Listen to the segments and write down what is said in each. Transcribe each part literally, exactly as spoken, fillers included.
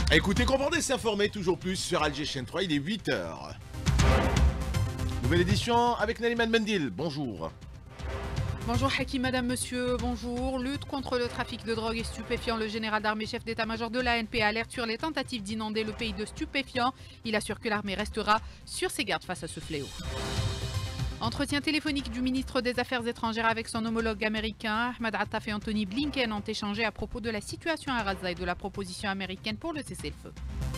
Écoutez, comprendez, s'informer toujours plus sur Alger Chaîne trois, il est huit heures. Nouvelle édition avec Naliman Mendil, bonjour. Bonjour Hakim, madame, monsieur, bonjour. Lutte contre le trafic de drogue et stupéfiants. Le général d'armée, chef d'état-major de l'A N P, alerte sur les tentatives d'inonder le pays de stupéfiants. Il assure que l'armée restera sur ses gardes face à ce fléau. Entretien téléphonique du ministre des Affaires étrangères avec son homologue américain. Ahmed Attaf et Anthony Blinken ont échangé à propos de la situation à Gaza et de la proposition américaine pour le cessez-le-feu.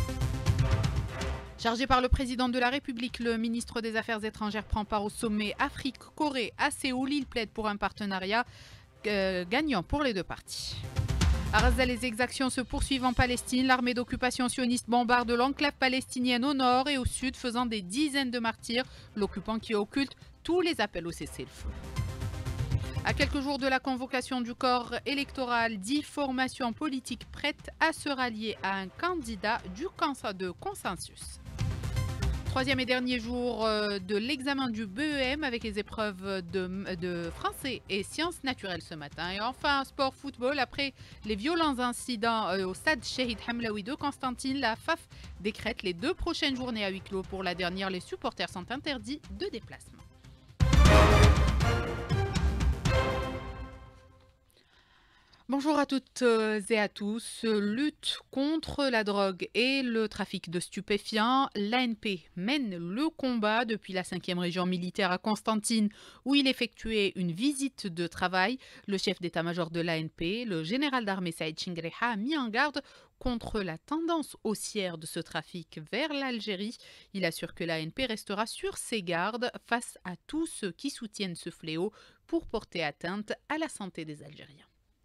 Chargé par le président de la République, le ministre des Affaires étrangères prend part au sommet Afrique-Corée à Séoul. Il plaide pour un partenariat euh, gagnant pour les deux parties. À Gaza, les exactions se poursuivent en Palestine. L'armée d'occupation sioniste bombarde l'enclave palestinienne au nord et au sud, faisant des dizaines de martyrs. L'occupant qui occulte tous les appels au cessez-le-feu. À quelques jours de la convocation du corps électoral, dix formations politiques prêtes à se rallier à un candidat du de consensus. Troisième et dernier jour de l'examen du B E M avec les épreuves de, de français et sciences naturelles ce matin. Et enfin, sport football, après les violents incidents au stade Shahid Hamlaoui de Constantine, la F A F décrète les deux prochaines journées à huis clos. Pour la dernière, les supporters sont interdits de déplacement. Bonjour à toutes et à tous. Lutte contre la drogue et le trafic de stupéfiants. L'A N P mène le combat depuis la cinquième région militaire à Constantine où il effectuait une visite de travail. Le chef d'état-major de l'A N P, le général d'armée Saïd Chingreha, a mis en garde contre la tendance haussière de ce trafic vers l'Algérie. Il assure que l'A N P restera sur ses gardes face à tous ceux qui soutiennent ce fléau pour porter atteinte à la santé des Algériens.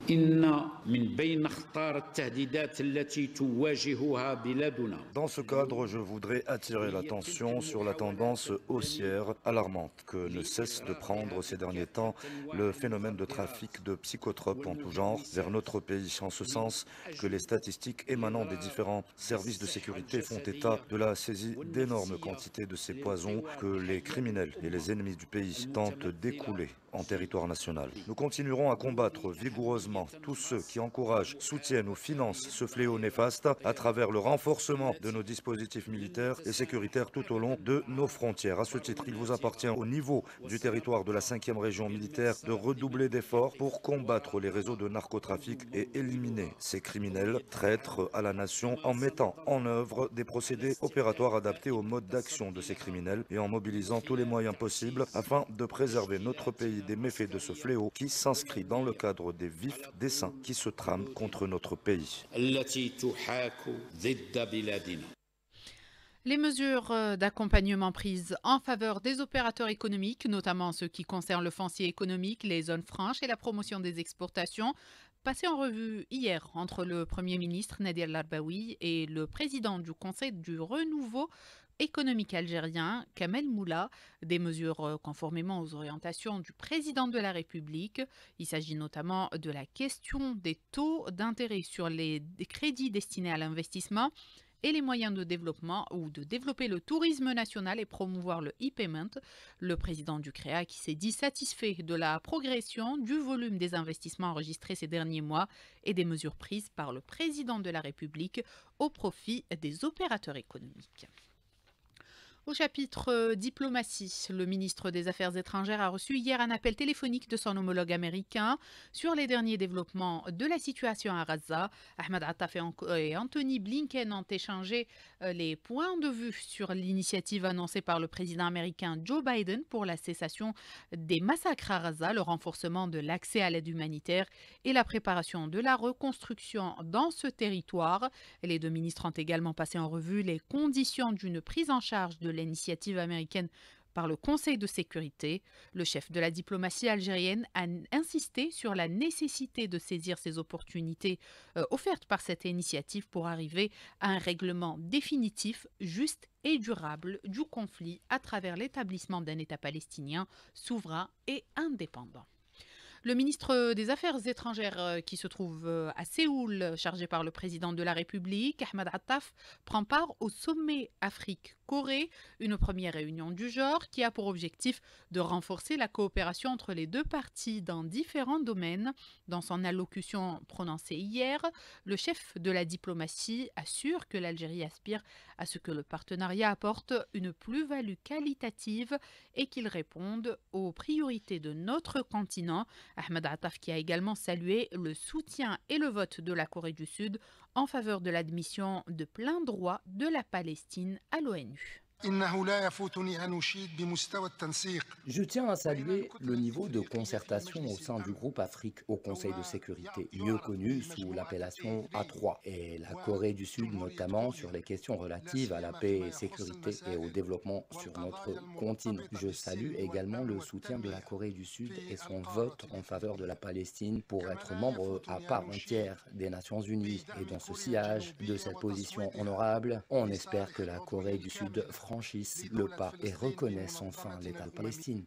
Dans ce cadre, je voudrais attirer l'attention sur la tendance haussière alarmante que ne cesse de prendre ces derniers temps le phénomène de trafic de psychotropes en tout genre vers notre pays. En ce sens que les statistiques émanant des différents services de sécurité font état de la saisie d'énormes quantités de ces poisons que les criminels et les ennemis du pays tentent d'écouler en territoire national. Nous continuerons à combattre vigoureusement tous ceux qui encouragent, soutiennent ou financent ce fléau néfaste à travers le renforcement de nos dispositifs militaires et sécuritaires tout au long de nos frontières. À ce titre, il vous appartient au niveau du territoire de la cinquième région militaire de redoubler d'efforts pour combattre les réseaux de narcotrafic et éliminer ces criminels traîtres à la nation en mettant en œuvre des procédés opératoires adaptés au mode d'action de ces criminels et en mobilisant tous les moyens possibles afin de préserver notre pays des méfaits de ce fléau qui s'inscrit dans le cadre des vifs desseins qui se trament contre notre pays. Les mesures d'accompagnement prises en faveur des opérateurs économiques, notamment ceux qui concernent le foncier économique, les zones franches et la promotion des exportations, passées en revue hier entre le Premier ministre Nadir Larbaoui et le président du Conseil du renouveau économique algérien, Kamel Moula, des mesures conformément aux orientations du président de la République. Il s'agit notamment de la question des taux d'intérêt sur les crédits destinés à l'investissement et les moyens de développement ou de développer le tourisme national et promouvoir le e-payment. Le président du C R E A qui s'est dit satisfait de la progression du volume des investissements enregistrés ces derniers mois et des mesures prises par le président de la République au profit des opérateurs économiques. Au chapitre diplomatie, le ministre des Affaires étrangères a reçu hier un appel téléphonique de son homologue américain sur les derniers développements de la situation à Gaza. Ahmed Attaf et Anthony Blinken ont échangé les points de vue sur l'initiative annoncée par le président américain Joe Biden pour la cessation des massacres à Gaza, le renforcement de l'accès à l'aide humanitaire et la préparation de la reconstruction dans ce territoire. Les deux ministres ont également passé en revue les conditions d'une prise en charge de l'initiative américaine par le Conseil de sécurité. Le chef de la diplomatie algérienne a insisté sur la nécessité de saisir ces opportunités euh, offertes par cette initiative pour arriver à un règlement définitif, juste et durable du conflit à travers l'établissement d'un État palestinien souverain et indépendant. Le ministre des Affaires étrangères qui se trouve à Séoul, chargé par le président de la République, Ahmed Attaf, prend part au sommet Afrique-Corée, une première réunion du genre qui a pour objectif de renforcer la coopération entre les deux parties dans différents domaines. Dans son allocution prononcée hier, le chef de la diplomatie assure que l'Algérie aspire à ce que le partenariat apporte une plus-value qualitative et qu'il réponde aux priorités de notre continent. Ahmed Attaf qui a également salué le soutien et le vote de la Corée du Sud en faveur de l'admission de plein droit de la Palestine à l'ONU. Je tiens à saluer le niveau de concertation au sein du groupe Afrique au Conseil de sécurité, mieux connu sous l'appellation A trois, et la Corée du Sud notamment sur les questions relatives à la paix et sécurité et au développement sur notre continent. Je salue également le soutien de la Corée du Sud et son vote en faveur de la Palestine pour être membre à part entière des Nations Unies. Et dans ce sillage de cette position honorable, on espère que la Corée du Sud franchisse le pas et reconnaisse enfin l'État de Palestine.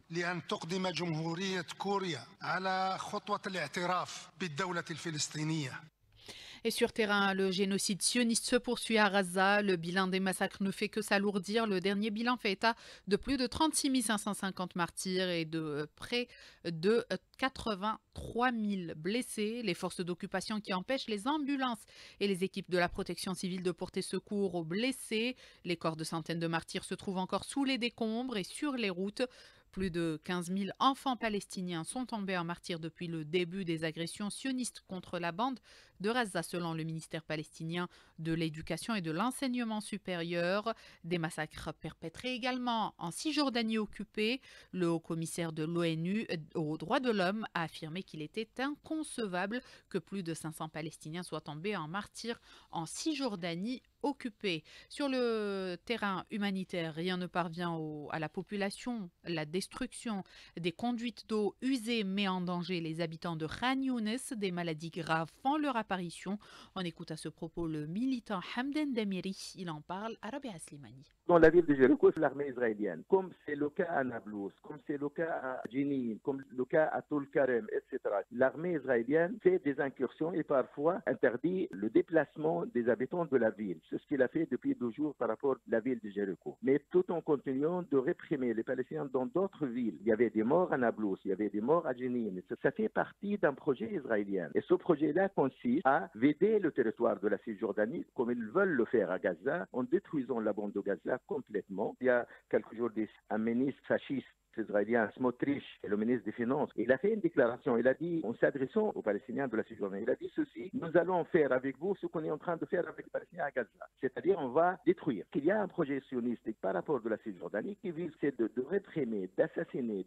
Et sur terrain, le génocide sioniste se poursuit à Gaza. Le bilan des massacres ne fait que s'alourdir. Le dernier bilan fait état de plus de trente-six mille cinq cent cinquante martyrs et de près de quatre-vingt-trois mille blessés. Les forces d'occupation qui empêchent les ambulances et les équipes de la protection civile de porter secours aux blessés. Les corps de centaines de martyrs se trouvent encore sous les décombres et sur les routes. Plus de quinze mille enfants palestiniens sont tombés en martyrs depuis le début des agressions sionistes contre la bande de Gaza, selon le ministère palestinien de l'Éducation et de l'Enseignement supérieur. Des massacres perpétrés également en Cisjordanie occupée. Le haut-commissaire de l'ONU aux droits de l'homme a affirmé qu'il était inconcevable que plus de cinq cents Palestiniens soient tombés en martyrs en Cisjordanie occupée. Sur le terrain humanitaire, rien ne parvient au, à la population. La destruction des conduites d'eau usées met en danger les habitants de Khan Younes. Des maladies graves font leur apparition. On écoute à ce propos le militant Hamdan Damiri. Il en parle à Rabia Slimani. Dans la ville de Jéricho, c'est l'armée israélienne, comme c'est le cas à Nablus, comme c'est le cas à Jenin, comme le cas à Tulkarem, et cetera. L'armée israélienne fait des incursions et parfois interdit le déplacement des habitants de la ville. C'est ce qu'il a fait depuis deux jours par rapport à la ville de Jéricho. Mais tout en continuant de réprimer les Palestiniens dans d'autres villes. Il y avait des morts à Nablus, il y avait des morts à Jenin. Ça fait partie d'un projet israélien. Et ce projet-là consiste à vider le territoire de la Cisjordanie, comme ils veulent le faire à Gaza, en détruisant la bande de Gaza complètement. Il y a quelques jours, un ministre fasciste israélien, Smotrich, le ministre des Finances, il a fait une déclaration. Il a dit, en s'adressant aux Palestiniens de la Cisjordanie, il a dit ceci: nous allons faire avec vous ce qu'on est en train de faire avec les Palestiniens à Gaza. C'est-à-dire, on va détruire. Il y a un projet sioniste par rapport de la Cisjordanie qui vise de, de réprimer, d'assassiner.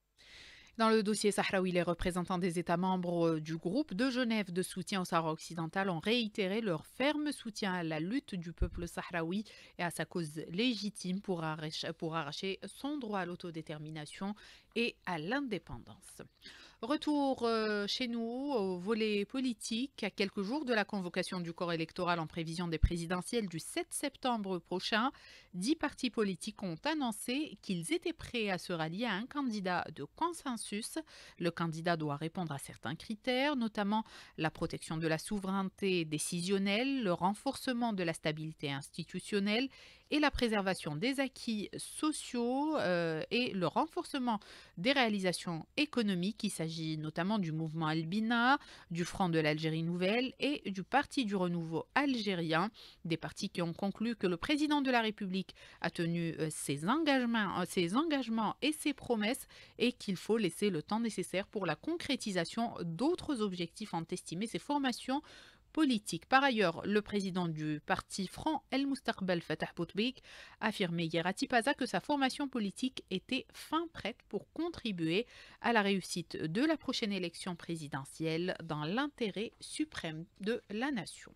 Dans le dossier sahraoui, les représentants des États membres du groupe de Genève de soutien au Sahara occidental ont réitéré leur ferme soutien à la lutte du peuple sahraoui et à sa cause légitime pour arracher, pour arracher son droit à l'autodétermination et à l'indépendance. Retour euh, chez nous au volet politique, à quelques jours de la convocation du corps électoral en prévision des présidentielles du sept septembre prochain. Dix partis politiques ont annoncé qu'ils étaient prêts à se rallier à un candidat de consensus. Le candidat doit répondre à certains critères, notamment la protection de la souveraineté décisionnelle, le renforcement de la stabilité institutionnelle et la préservation des acquis sociaux euh, et le renforcement des réalisations économiques. Il s'agit notamment du mouvement Albina, du Front de l'Algérie Nouvelle et du Parti du Renouveau algérien, des partis qui ont conclu que le président de la République a tenu euh, ses, engagements, euh, ses engagements et ses promesses et qu'il faut laisser le temps nécessaire pour la concrétisation d'autres objectifs, ont estimé ces formations politique. Par ailleurs, le président du parti Front El Moustaqbal Fatah Boutbik a affirmé hier à Tipaza que sa formation politique était fin prête pour contribuer à la réussite de la prochaine élection présidentielle dans l'intérêt suprême de la nation.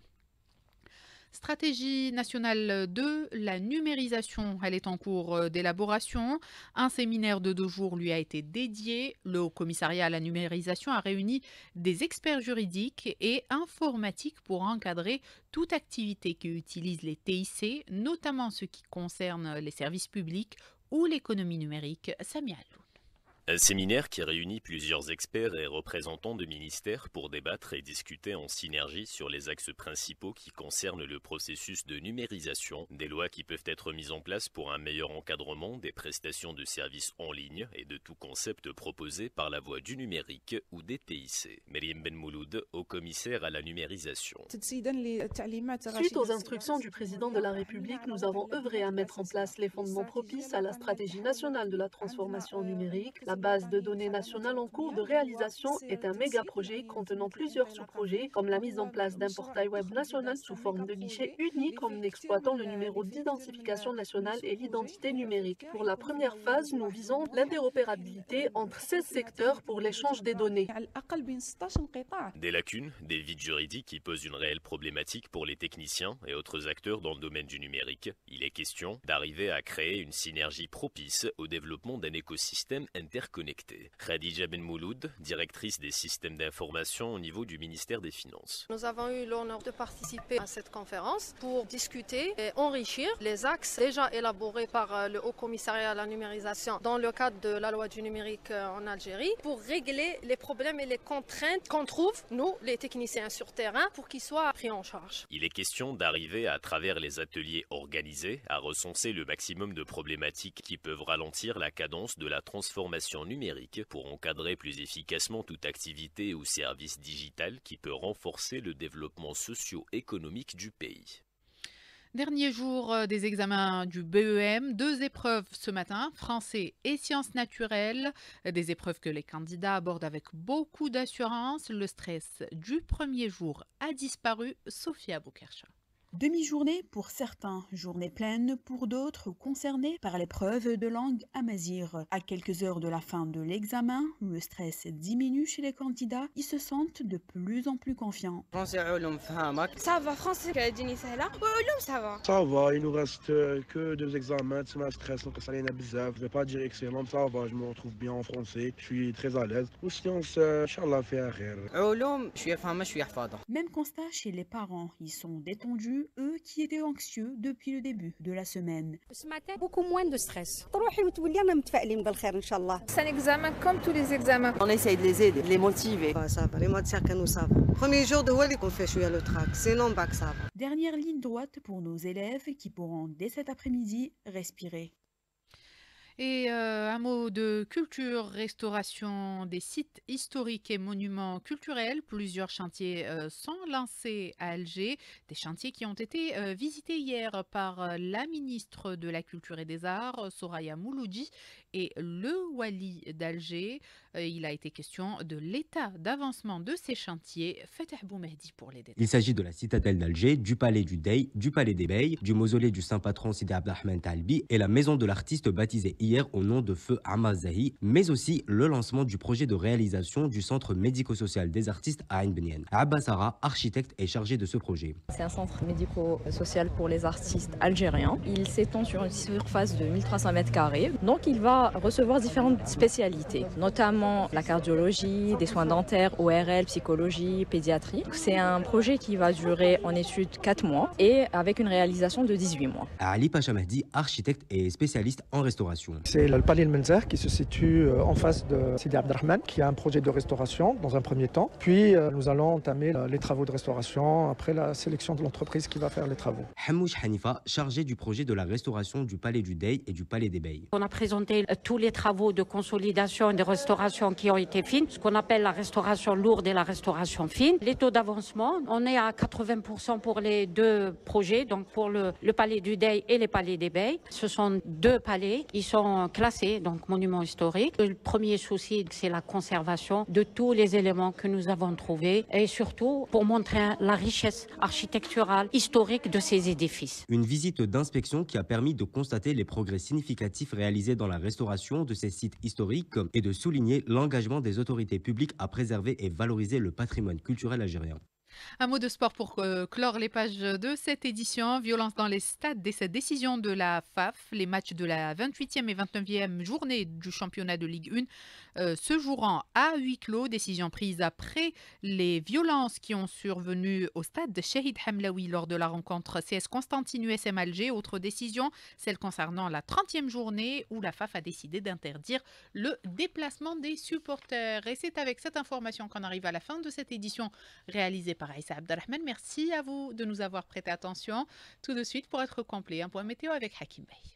Stratégie nationale de la numérisation, elle est en cours d'élaboration. Un séminaire de deux jours lui a été dédié. Le Haut Commissariat à la numérisation a réuni des experts juridiques et informatiques pour encadrer toute activité qui utilise les T I C, notamment ce qui concerne les services publics ou l'économie numérique. Samia Alloun. Un séminaire qui réunit plusieurs experts et représentants de ministères pour débattre et discuter en synergie sur les axes principaux qui concernent le processus de numérisation, des lois qui peuvent être mises en place pour un meilleur encadrement des prestations de services en ligne et de tout concept proposé par la voie du numérique ou des T I C. Meriem Ben Mouloud, haut commissaire à la numérisation. Suite aux instructions du président de la République, nous avons œuvré à mettre en place les fondements propices à la stratégie nationale de la transformation numérique. La base de données nationale en cours de réalisation est un méga-projet contenant plusieurs sous-projets, comme la mise en place d'un portail web national sous forme de guichet unique en exploitant le numéro d'identification nationale et l'identité numérique. Pour la première phase, nous visons l'interopérabilité entre seize secteurs pour l'échange des données. Des lacunes, des vides juridiques qui posent une réelle problématique pour les techniciens et autres acteurs dans le domaine du numérique. Il est question d'arriver à créer une synergie propice au développement d'un écosystème interconnecté. Khadija Ben Mouloud, directrice des systèmes d'information au niveau du ministère des Finances. Nous avons eu l'honneur de participer à cette conférence pour discuter et enrichir les axes déjà élaborés par le Haut Commissariat à la numérisation dans le cadre de la loi du numérique en Algérie pour régler les problèmes et les contraintes qu'on trouve, nous, les techniciens sur terrain, pour qu'ils soient pris en charge. Il est question d'arriver à travers les ateliers organisés à recenser le maximum de problématiques qui peuvent ralentir la cadence de la transformation numérique pour encadrer plus efficacement toute activité ou service digital qui peut renforcer le développement socio-économique du pays. Dernier jour des examens du B E M, deux épreuves ce matin, français et sciences naturelles, des épreuves que les candidats abordent avec beaucoup d'assurance. Le stress du premier jour a disparu. Sophia Boukercha. Demi-journée pour certains, journée pleine pour d'autres concernés par l'épreuve de langue amazigh. À quelques heures de la fin de l'examen, le stress diminue chez les candidats. Ils se sentent de plus en plus confiants. Ça va, français, ça va. Ça va, il nous reste que deux examens, c'est ma stress, donc ça n'est pas bizarre. Je ne vais pas dire excellent, ça va, je me retrouve bien en français, je suis très à l'aise. Ou sciences, Inch'Allah, fait rire. Même constat chez les parents, ils sont détendus. Eux qui étaient anxieux depuis le début de la semaine. Ce matin, beaucoup moins de stress. C'est un examen comme tous les examens. On essaye de les aider, de les motiver. Ça va, les mots que nous savons. Premier jour de Wally qu'on fait jouer le track, sinon bac ça va. Dernière ligne droite pour nos élèves qui pourront dès cet après-midi respirer. Et euh, un mot de culture, restauration des sites historiques et monuments culturels. Plusieurs chantiers euh, sont lancés à Alger. Des chantiers qui ont été euh, visités hier par euh, la ministre de la Culture et des Arts, Soraya Mouloudi, et le Wali d'Alger. Euh, il a été question de l'état d'avancement de ces chantiers. Fatah Boumehdi pour les détails. Il s'agit de la citadelle d'Alger, du palais du Dey, du palais des Beys, du mausolée du saint patron Sidi Abdelrahman Talbi et la maison de l'artiste baptisée hier au nom de feu Ahmad Zahi, mais aussi le lancement du projet de réalisation du centre médico-social des artistes à Ain Benyen. Abbasara, architecte, est chargé de ce projet. C'est un centre médico-social pour les artistes algériens. Il s'étend sur une surface de mille trois cents mètres carrés. Donc il va recevoir différentes spécialités, notamment la cardiologie, des soins dentaires, O R L, psychologie, pédiatrie. C'est un projet qui va durer en études quatre mois et avec une réalisation de dix-huit mois. Ali Pacha Mahdi, architecte et spécialiste en restauration. C'est le palais El Menzer qui se situe en face de Sidi Abdelrahman, qui a un projet de restauration dans un premier temps. Puis nous allons entamer les travaux de restauration après la sélection de l'entreprise qui va faire les travaux. Hamouch Hanifa, chargé du projet de la restauration du palais du Dey et du palais des Beys. On a présenté tous les travaux de consolidation et de restauration qui ont été faits, ce qu'on appelle la restauration lourde et la restauration fine. Les taux d'avancement, on est à quatre-vingts pour cent pour les deux projets, donc pour le, le palais du Dey et les palais des Beys. Ce sont deux palais, ils sont classés, donc monuments historiques. Le premier souci, c'est la conservation de tous les éléments que nous avons trouvés et surtout pour montrer la richesse architecturale, historique de ces édifices. Une visite d'inspection qui a permis de constater les progrès significatifs réalisés dans la restauration de ces sites historiques et de souligner l'engagement des autorités publiques à préserver et valoriser le patrimoine culturel algérien. Un mot de sport pour euh, clore les pages de cette édition. Violence dans les stades dès cette décision de la F A F. Les matchs de la vingt-huitième et vingt-neuvième journée du championnat de Ligue un euh, se joueront à huis clos. Décision prise après les violences qui ont survenu au stade de Shahid Hamlaoui lors de la rencontre C S Constantine U S M Alger. Autre décision, celle concernant la trentième journée où la F A F a décidé d'interdire le déplacement des supporters. Et c'est avec cette information qu'on arrive à la fin de cette édition réalisée par Aïssa Abdelrahman. Merci à vous de nous avoir prêté attention. Tout de suite, pour être complet, un point météo avec Hakim Bey.